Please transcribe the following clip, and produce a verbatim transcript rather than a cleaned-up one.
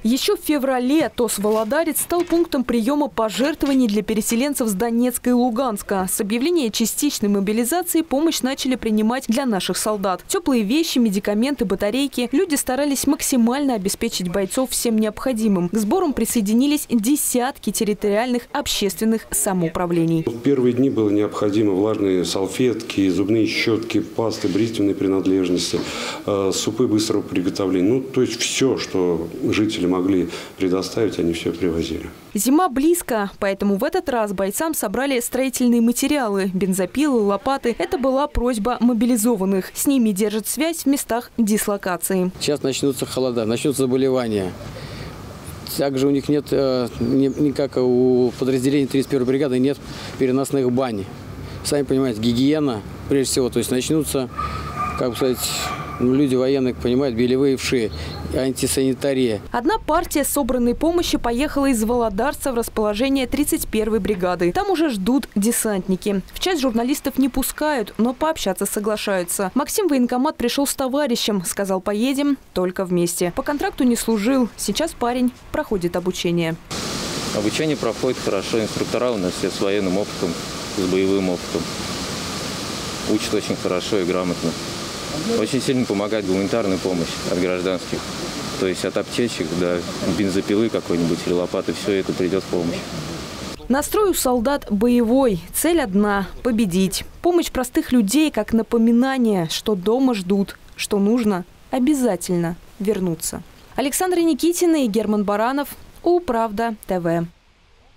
Еще в феврале ТОС «Володарец» стал пунктом приема пожертвований для переселенцев с Донецка и Луганска. С объявления частичной мобилизации помощь начали принимать для наших солдат. Теплые вещи, медикаменты, батарейки. Люди старались максимально обеспечить бойцов всем необходимым. К сборам присоединились десятки территориальных общественных самоуправлений. В первые дни было необходимо влажные салфетки, зубные щетки, пасты, бритвенные принадлежности, супы быстрого приготовления. Ну, то есть все, что жители могли предоставить, они все привозили. Зима близко, поэтому в этот раз бойцам собрали строительные материалы, бензопилы, лопаты. Это была просьба мобилизованных. С ними держат связь в местах дислокации. Сейчас начнутся холода, начнутся заболевания. Также у них нет, не как у подразделений тридцать первой бригады, нет переносных бань. Сами понимаете, гигиена прежде всего. То есть начнутся, как бы сказать, ну, люди военные понимают, белевые вши, антисанитария. Одна партия собранной помощи поехала из Володарца в расположение тридцать первой бригады. Там уже ждут десантники. В часть журналистов не пускают, но пообщаться соглашаются. Максим в военкомат пришел с товарищем. Сказал, поедем только вместе. По контракту не служил. Сейчас парень проходит обучение. Обучение проходит хорошо. Инструктора у нас все с военным опытом, с боевым опытом. Учат очень хорошо и грамотно. Очень сильно помогает гуманитарная помощь от гражданских. То есть от аптечек до бензопилы какой-нибудь или лопаты, все это придет в помощь. Настрой у солдат боевой. Цель одна – победить. Помощь простых людей как напоминание, что дома ждут, что нужно обязательно вернуться. Александра Никитина и Герман Баранов. Управда ТВ.